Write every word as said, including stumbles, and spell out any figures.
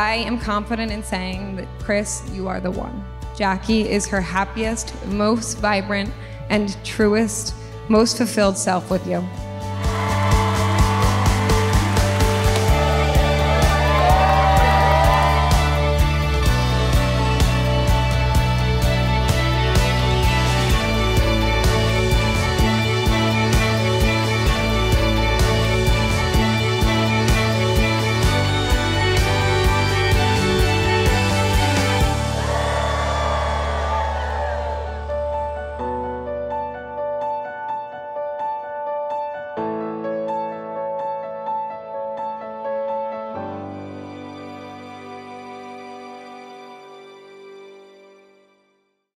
I am confident in saying that, Chris, you are the one. Jackie is her happiest, most vibrant, and truest, most fulfilled self with you.